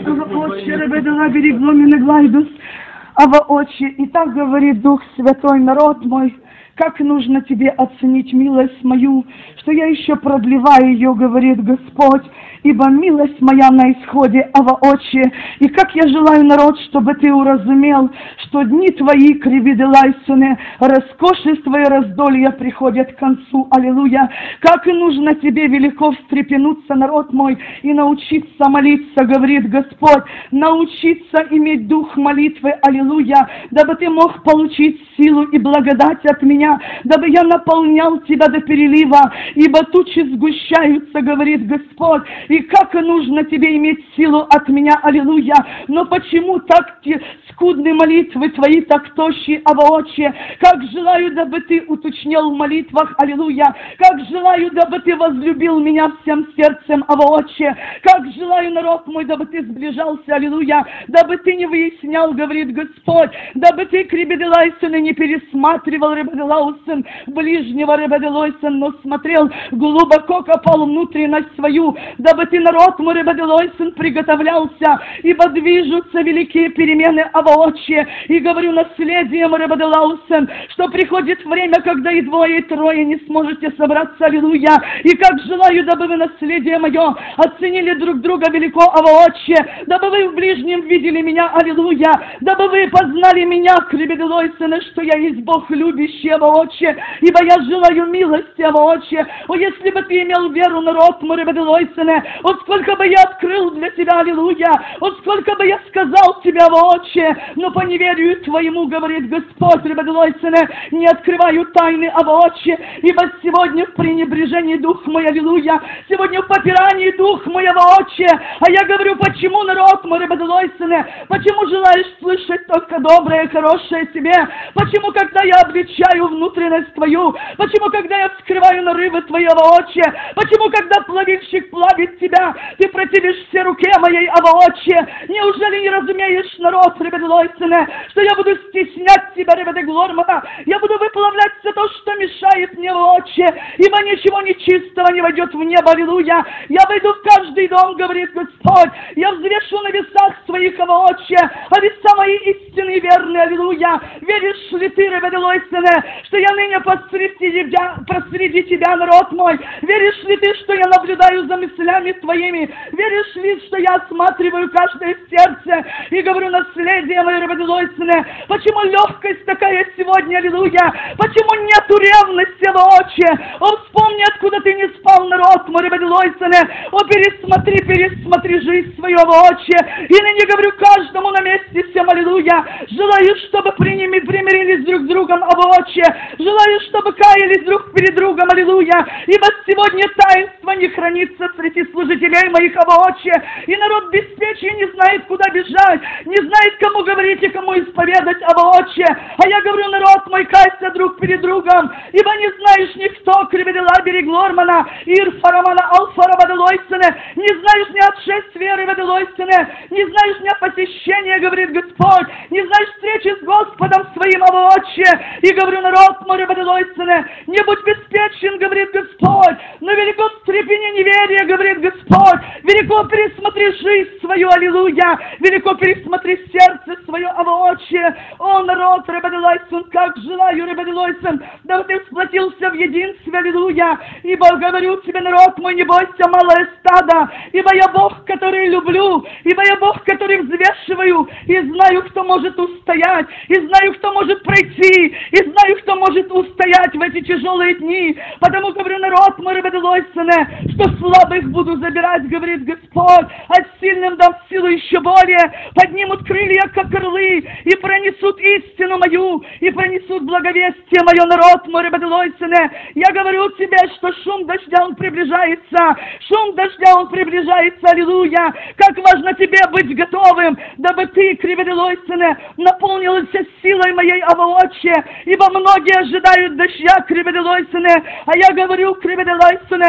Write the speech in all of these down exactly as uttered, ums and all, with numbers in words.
Отче, ребедала, берегло меня глайдус, а во Отче, и так говорит Дух Святой, народ мой, как нужно тебе оценить милость мою, что я еще продлеваю ее, говорит Господь, ибо милость моя на исходе, а во Отче, и как я желаю, народ, чтобы ты уразумел, что дни твои, кривиделайсуне, роскошество и раздолье приходят к концу, аллилуйя, как и нужно тебе велико встрепенуться, народ мой, и научиться молиться, говорит Господь, научиться иметь дух молитвы, аллилуйя, дабы ты мог получить силу и благодать от меня, дабы я наполнял тебя до перелива, ибо тучи сгущаются, говорит Господь, и как и нужно тебе иметь силу от меня, аллилуйя, но почему так те скудные молитвы твои, так тощие, а воочие, как желаю, дабы ты уточнил в молитвах, аллилуйя, как желаю, дабы ты возлюбил меня всем сердцем, а воочие, как желаю, народ мой, дабы ты сближался, аллилуйя, дабы ты не выяснял, говорит Господь, дабы ты, кребеделайсон, и не пересматривал, ребеделаусен, ближнего ребеделойсон, но смотрел, глубоко копал внутренность свою, дабы ты, народ мой, ребеделойсон, приготовлялся, ибо движутся великие перемены, а воочие, и говорю наследием ребеделаусен, что приходит время, когда и двое, и трое не сможете собраться, аллилуйя, и как желаю, дабы вы наследие мое оценили друг друга велико, а воочие, дабы вы в ближнем видели меня, аллилуйя, дабы вы познали меня, кребеделойсен, что я есть Бог любящий, а воочие, ибо я желаю милости, а воочие, о, если бы ты имел веру, народ мой, ребеделойсен, вот сколько бы я открыл для тебя, аллилуйя, вот сколько бы я сказал тебе, воочие, но по неверию твоему, говорит Господь, ребеделойсен, не открываю тайны, а воочие, ибо сегодня в пренебрежении дух мой, аллилуйя, сегодня в попирании дух мой, воочие, а я говорю, почему, народ мой, ребеделойсен, почему желаешь слышать только доброе, хорошее себе, почему, когда я обличаю внутренность твою, почему, когда я вскрываю нарывы твои, воочие, почему, когда плавильщик плавит тебя, ты противишься руке моей, а воочие, неужели не разумеешь, народ, ребеделойсен, что я буду стеснять тебя, ребедеглормана, я буду выплавлять все то, что мешает мне, воочие, ибо ничего нечистого не войдет в небо, аллилуйя, я войду в каждый дом, говорит Господь, я взвешу на весах своих, а воочие, а веса мои истинные верные, аллилуйя, веришь ли ты, ребеделойсен, что я ныне посреди тебя, посреди тебя, народ мой, веришь ли ты, что я наблюдаю за мыслями твоими, веришь ли, что я осматриваю каждое сердце и говорю, наследие мое, ребеделойсен, почему легкость такая сегодня, аллилуйя, почему нету ревности, воочие, о, вспомни, откуда ты не спал, народ мой, ребеделойсен, о, пересмотри, пересмотри жизнь свою, воочие, и ныне говорю каждому на месте всем, аллилуйя, желаю, чтобы приними, примирились друг с другом, а воочие, желаю, чтобы каялись друг перед другом, аллилуйя, ибо сегодня таинство не хранится среди служителей моих, а воочие, и народ беспечия не знает, куда бежать, не знает, кому говорить и кому исповедать, а воочие, а я говорю, народ мой, кайся друг перед другом, ибо не знаешь никто, кребедела береглормана, ир фарамана алфарабаделойсене, не знаешь ни отшествия ребеделойсене, не знаешь ни посещения, говорит Господь, не знаешь встречи с Господом своим, а воочие, и говорю, народ мой, ребеделойсене, не будь беспечен, говорит Господь, но велико встрепени неверие, говорит Господь, велико пересмотри жизнь свою, аллилуйя, велико пересмотри сердце свое, а воочие, о, народ, ребеделойсен, как желаю, ребеделойсен, дабы ты сплотился в единстве, аллилуйя, ибо говорю тебе, народ мой, не бойся, малое стадо, ибо я Бог, который люблю, ибо я Бог, который взвешиваю, и знаю, кто может устоять, и знаю, кто может пройти, и знаю, кто может устоять в эти тяжелые дни, потому говорю, народ мой, ребеделойсен, что слабых буду забирать, говорит Господь, а сильным дам силу еще более, поднимут крылья, как орлы, и пронесут истину мою, и пронесут благовестие мое, народ мой, ребеделойсен, я говорю тебе, что шум дождя, он приближается, шум дождя, он приближается, аллилуйя, как важно тебе быть готовым, дабы ты, кребеделойсен, наполнился силой моей, а воочие, ибо многие ожидают дождя, кребеделойсен, а я говорю, кребеделойсен, что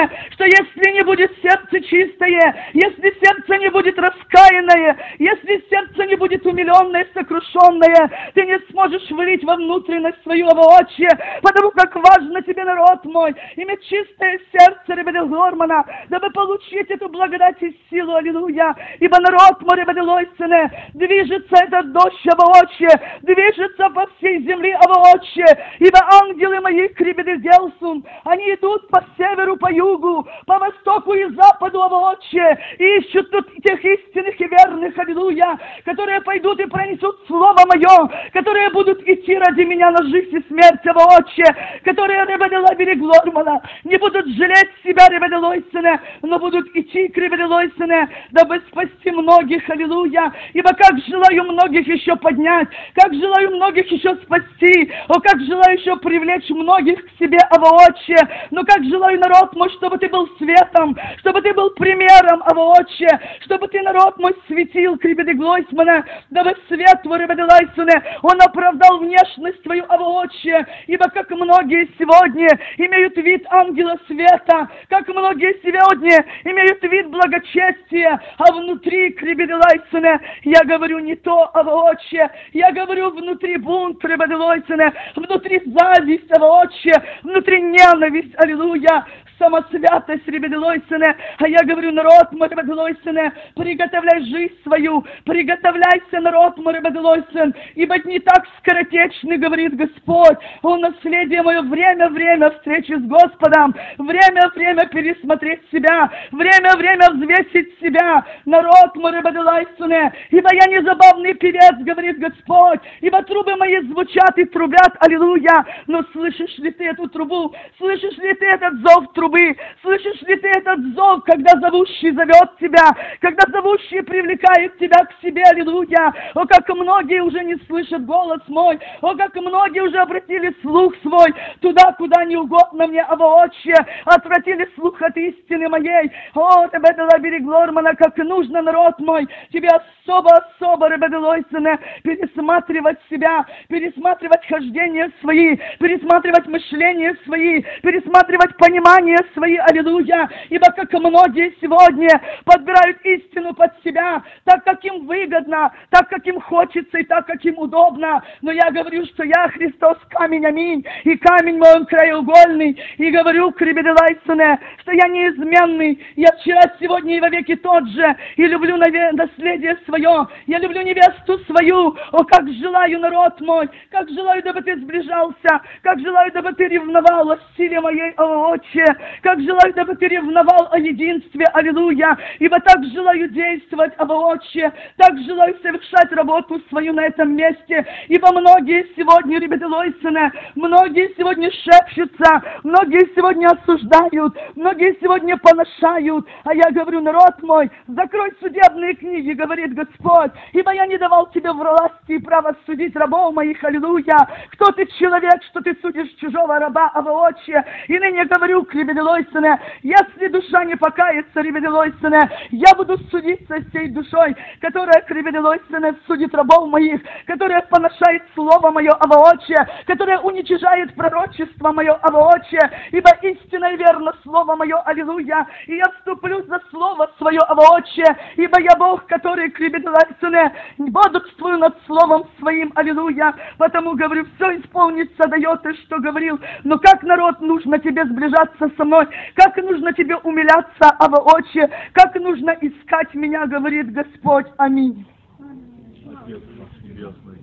что если не будет сердце чистое, если сердце не будет раскаянное, если сердце не будет умиленное, сокрушенное, ты не сможешь влить во внутренность свою овоочие, потому как важно тебе, народ мой, иметь чистое сердце, Ребеде Гормана, дабы получить эту благодать и силу, аллилуйя, ибо народ мой, Ребеде Лойсене, движется этот дождь овоочие, движется по всей земле овоочие, ибо ангелы мои, Ребеде Гелсун, они идут по северу, по югу, по востоку и западу овоочие, и ищут тут тех истинных и верных, аллилуйя, которые пойдут и пронесут слово мое, которые будут идти ради меня на жизнь и смерть овоочие, которые, Ребеде Лабери Глормана, не будут жалеть себя, Ребеде Лойсене, но будут идти к Ребеде Лойсене, дабы спасти многих, аллилуйя, ибо как желаю многих еще поднять, как желаю многих еще спасти, о, как желаю еще привлечь многих к себе овоочие, но как желаю, народ мой, чтобы ты был светом, чтобы ты был примером овоочие, чтобы ты, народ мой, светил к Ребеде Глойсмана, дабы свет твой, Ребеде Лайсуне, он оправдал внешность твою овоочие, ибо как многие сегодня имеют вид ангела света, как многие сегодня имеют вид благочестия, а внутри, к Ребеде Лайсуне, я говорю не то овоочие, я говорю внутри бунт, Ребеде Лайсуне, внутри зависть овоочие, внутри ненависть, аллилуйя, самосвятость, Ребеде Лойсене, а я говорю, народ мой, Ребеде Лойсене, приготовляй жизнь свою, приготовляйся, народ мой, Ребеде Лойсен, ибо не так скоротечны, говорит Господь, о, наследие мое, время, время встречи с Господом, время, время пересмотреть себя, время, время взвесить себя, народ мой, Ребеде Лойсене, ибо я не забавный певец, говорит Господь, ибо трубы мои звучат и трубят, аллилуйя, но слышишь ли ты эту трубу, слышишь ли ты этот зов трубы, слышишь ли ты этот зов, когда зовущий зовет тебя, когда зовущий привлекает тебя к себе, аллилуйя, о, как многие уже не слышат голос мой, о, как многие уже обратили слух свой туда, куда не угодно мне, а воочие, отвратили слух от истины моей, о, Ребеде Лабери Глормана, как нужно, народ мой, тебе особо-особо, Ребеде Лойсене, пересматривать себя, пересматривать хождения свои, пересматривать мышления свои, пересматривать понимание свои, аллилуйя, ибо как многие сегодня подбирают истину под себя, так как им выгодно, так как им хочется и так как им удобно, но я говорю, что я Христос камень, аминь, и камень мой он краеугольный, и говорю к Ребеде Лайсене, что я неизменный, я вчера, сегодня и вовеки тот же, и люблю наследие свое, я люблю невесту свою, о, как желаю, народ мой, как желаю, дабы ты сближался, как желаю, дабы ты ревновал о силе моей, о, отче, как желаю, дабы ты ревновал о единстве, аллилуйя, ибо так желаю действовать, о, отче, так желаю совершать работу свою на этом месте, ибо многие сегодня, Ребеде Лойсене, многие сегодня шепчутся, многие сегодня осуждают, многие сегодня поношают, а я говорю, народ мой, закрой судебные книги, говорит Господь, ибо я не давал тебе власти и права судить рабов моих, аллилуйя, кто ты человек, что ты судишь чужого раба, а воочие, и ныне говорю к Ребеде Лойсене, если душа не покается, Ребеде Лойсене, я буду судиться с сей душой, которая к Ребеде Лойсене судит рабов моих, которая поношает слово мое, а воочие, которая уничижает пророчество мое, а воочие, ибо истинно и верно слово мое, аллилуйя, и я вступлю за слово свое, а воочие, ибо я Бог, который к Ребеде Лойсене бодрствую над словом своим, аллилуйя, потому говорю, все исполнится, дает ты, что говорил, но как, народ, нужно тебе сближаться со мной, как нужно тебе умиляться, а воочие, как нужно искать меня, говорит Господь, аминь. Отец наш небесный,